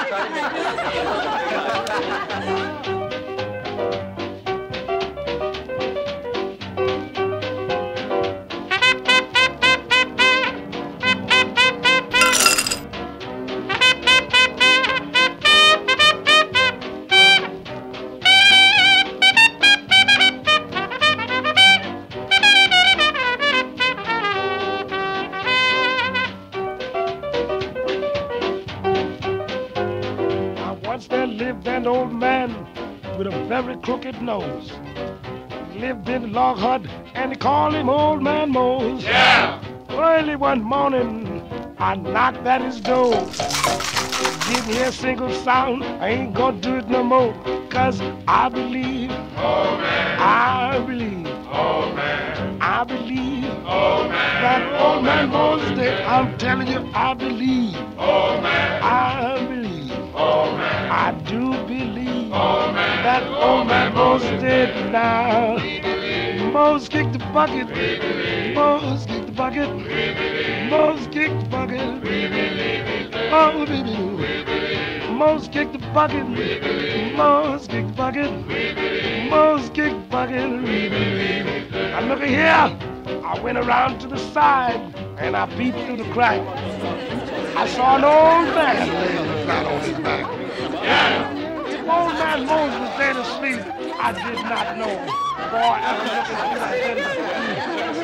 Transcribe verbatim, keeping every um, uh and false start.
Once there lived an old man with a very crooked nose. He lived in a log hut and they called him Old Man Mose. Yeah! Early one morning, I knocked at his door. Didn't hear a single sound, I ain't gonna do it no more. Cause I believe, Oh man, I believe, oh man, I believe oh man, that Old Man Mose is dead. I'm telling you, I believe, oh man, I believe. oh man, I do believe oh man, that old man Mose did now. Mose kicked the bucket. Mose kicked the bucket. Mose kicked the bucket. Oh, baby. Mose kicked the bucket. Mose kicked the bucket. Mose kicked the bucket. Now look at here. I went around to the side and I peeped through the crack. I saw an old man laying on the flat on his back. yeah, Old man Mose was dead asleep. I did not know. Boy, after looking through that